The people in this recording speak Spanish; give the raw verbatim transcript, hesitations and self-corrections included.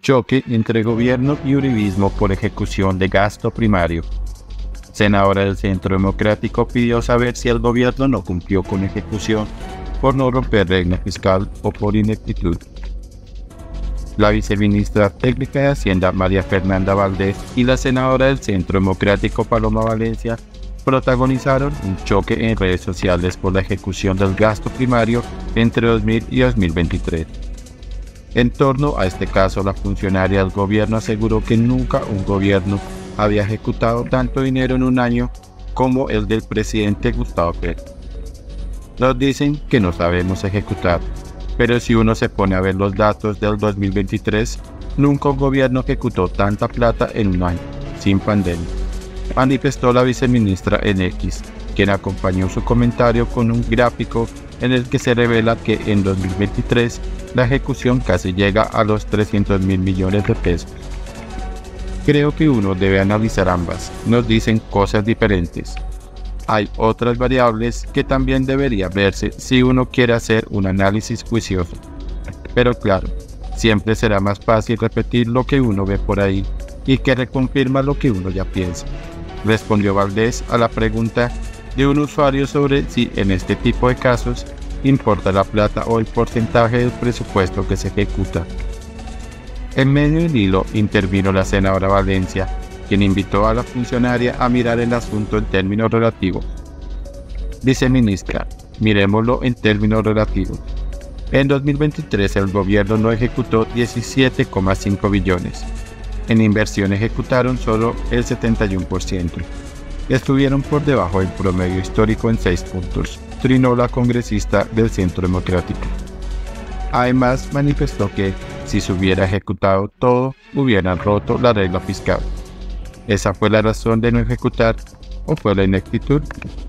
Choque entre gobierno y uribismo por ejecución de gasto primario. Senadora del Centro Democrático pidió saber si el gobierno no cumplió con ejecución por no romper regla fiscal o por ineptitud. La viceministra técnica de Hacienda María Fernanda Valdés y la senadora del Centro Democrático Paloma Valencia protagonizaron un choque en redes sociales por la ejecución del gasto primario entre dos mil y dos mil veintitrés. En torno a este caso, la funcionaria del gobierno aseguró que nunca un gobierno había ejecutado tanto dinero en un año como el del presidente Gustavo Petro. Nos dicen que no sabemos ejecutar, pero si uno se pone a ver los datos del dos mil veintitrés, nunca un gobierno ejecutó tanta plata en un año, sin pandemia, manifestó la viceministra en X, quien acompañó su comentario con un gráfico en el que se revela que en dos mil veintitrés la ejecución casi llega a los trescientos mil millones de pesos. Creo que uno debe analizar ambas, nos dicen cosas diferentes. Hay otras variables que también debería verse si uno quiere hacer un análisis juicioso. Pero claro, siempre será más fácil repetir lo que uno ve por ahí y que reconfirma lo que uno ya piensa, respondió Valdés a la pregunta de un usuario sobre si en este tipo de casos importa la plata o el porcentaje del presupuesto que se ejecuta. En medio del hilo intervino la senadora Valencia, quien invitó a la funcionaria a mirar el asunto en términos relativos. Viceministra, miremoslo en términos relativos. En dos mil veintitrés el gobierno no ejecutó diecisiete coma cinco billones. En inversión ejecutaron solo el setenta y uno por ciento. Estuvieron por debajo del promedio histórico en seis puntos, trinó la congresista del Centro Democrático. Además, manifestó que, si se hubiera ejecutado todo, hubieran roto la regla fiscal. ¿Esa fue la razón de no ejecutar o fue la ineptitud?